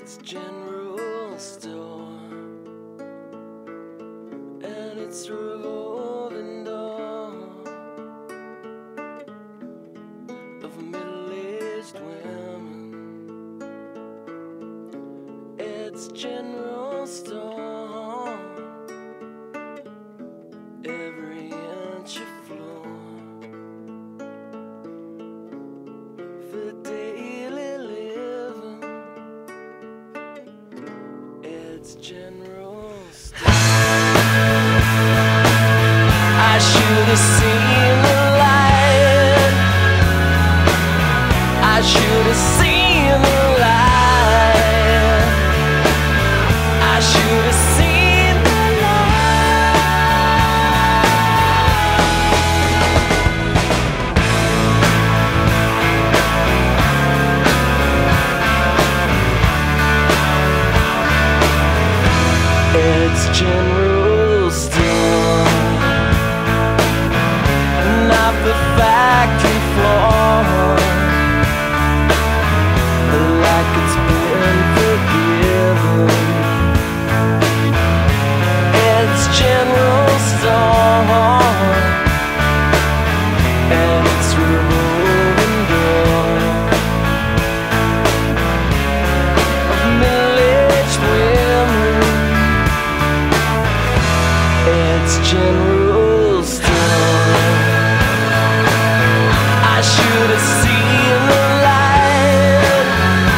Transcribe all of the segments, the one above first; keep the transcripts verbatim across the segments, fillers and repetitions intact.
It's general store, and it's revolving door of middle-aged women. It's general store, every inch of floor for daily living. It's general store. I should have seen the light. I should have seen the light. I should have seen the light. It's general store, not the factory floor, like it's been forgiven. It's general store, and it's revolving door of middle-aged women. It's general store. I should have seen the light.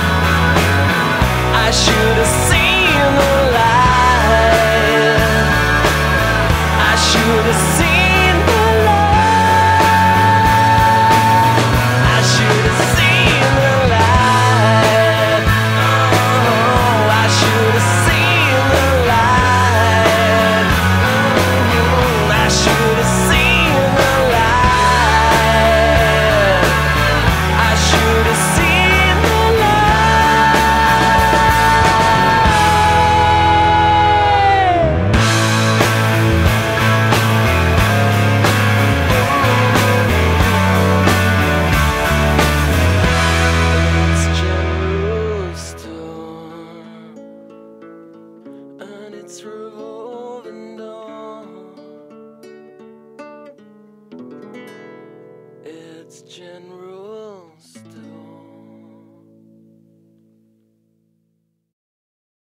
I should have seen the light. I should have seen the light. I should have seen the light. Oh, I should have seen the light. Mm, I should have seen the light. I should have seen the It's general store, and it's revolving.